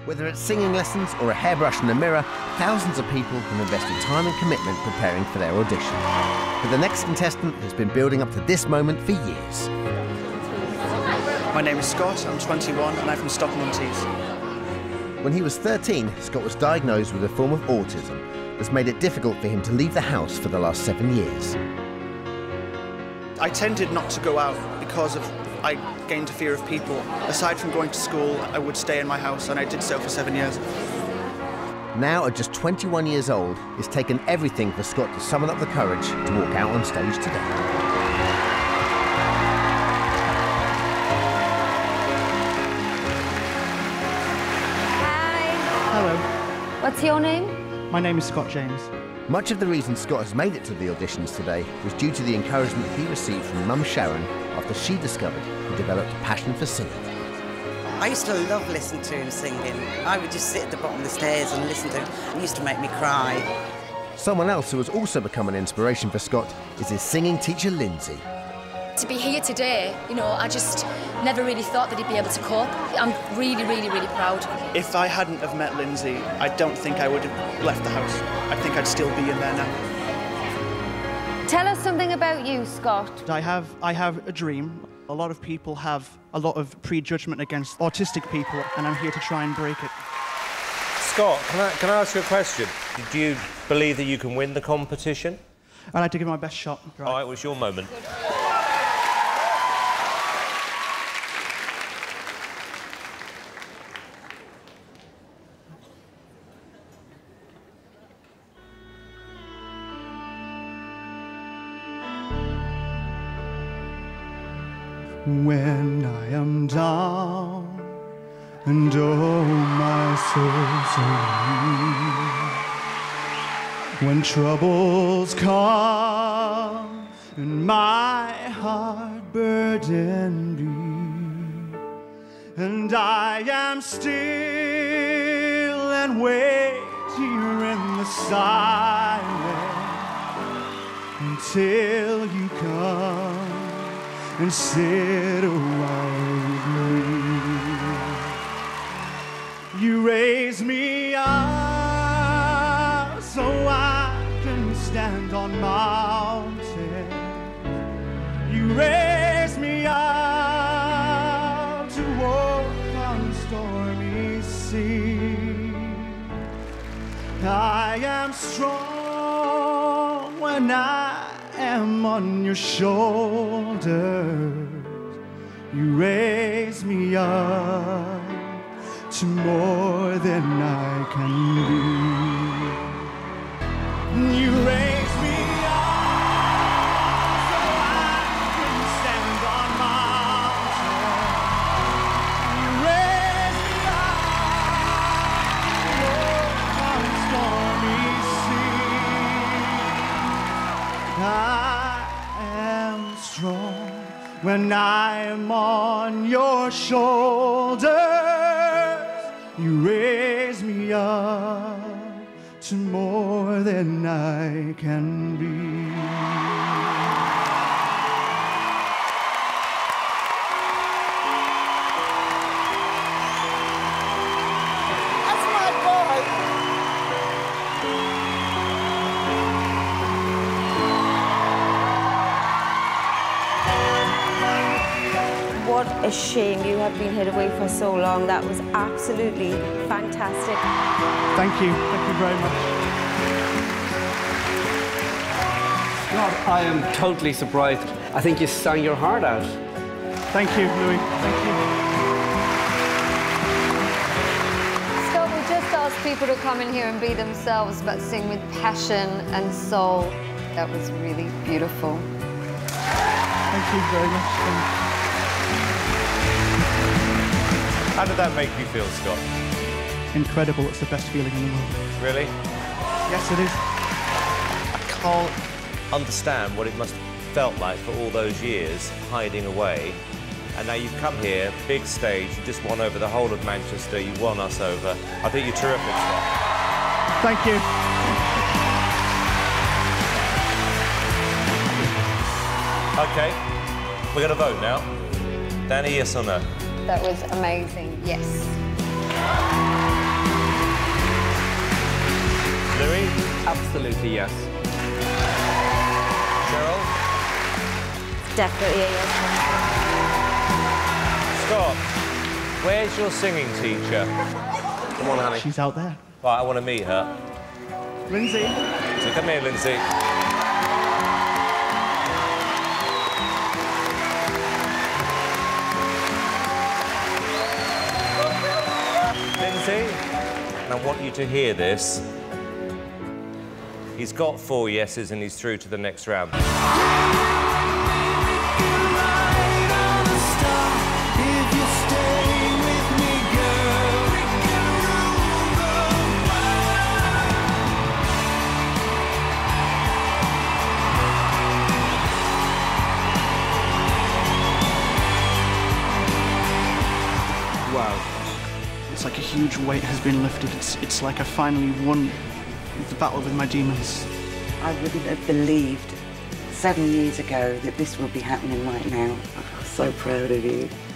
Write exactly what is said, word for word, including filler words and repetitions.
Whether it's singing lessons or a hairbrush and a mirror, thousands of people have invested time and commitment preparing for their audition. But the next contestant has been building up to this moment for years. My name is Scott, I'm twenty-one and I'm from Stockton-on-Tees. When he was thirteen, Scott was diagnosed with a form of autism that's made it difficult for him to leave the house for the last seven years. I tended not to go out because of I gained a fear of people. Aside from going to school, I would stay in my house, and I did so for seven years. Now, at just twenty-one years old, it's taken everything for Scott to summon up the courage to walk out on stage today. Hi. Hello. What's your name? My name is Scott James. Much of the reason Scott has made it to the auditions today was due to the encouragement he received from Mum Sharon after she discovered he developed a passion for singing. I used to love listening to him singing. I would just sit at the bottom of the stairs and listen to him. It used to make me cry. Someone else who has also become an inspiration for Scott is his singing teacher, Lindsay. To be here today, you know, I just never really thought that he'd be able to cope. I'm really, really, really proud. If I hadn't have met Lindsay, I don't think I would have left the house. I think I'd still be in there now. Tell us something about you, Scott. I have, I have a dream. A lot of people have a lot of prejudgment against autistic people, and I'm here to try and break it. Scott, can I, can I ask you a question? Do you believe that you can win the competition? I'd like to give it my best shot. Right. All right, it was your moment. When I am down and oh my soul so weak, when troubles come and my heart burdened be, and I am still and wait here in the silence until you come and sit a while with me. You raise me up so I can stand on mountains. You raise me up to walk on stormy seas. I am strong when I am on your shoulders. You raise me up to more than I can be. You raise me up so I can stand on mountains. You raise me up to walk on stormy seas. I am strong when I am on your shoulders. You raise me up to more than I can be. That's my boy. What a shame you have been hid away for so long. That was absolutely fantastic. Thank you. Thank you very much. God, I am totally surprised. I think you sang your heart out. Thank you, Louis. Thank you. Scott, we just asked people to come in here and be themselves, but sing with passion and soul. That was really beautiful. Thank you very much. Thank you. How did that make you feel, Scott? Incredible. It's the best feeling in the world. Really? Yes, it is. I can't understand what it must have felt like for all those years hiding away. And now you've come here, big stage, you just won over the whole of Manchester, you won us over. I think you're terrific, Scott. Thank you. OK, we're going to vote now. Danny, yes or no? That was amazing, yes. Louis? Absolutely, yes. Cheryl? Definitely a yes. Scott, where's your singing teacher? Come on, honey. She's out there. Right, I want to meet her. Lindsay. So come here, Lindsay. Lindsay, and I want you to hear this. He's got four yeses and he's through to the next round. Wow. It's like a huge weight has been lifted. It's, it's like I finally won the battle with my demons. I wouldn't have believed seven years ago that this would be happening right now. I'm so proud of you.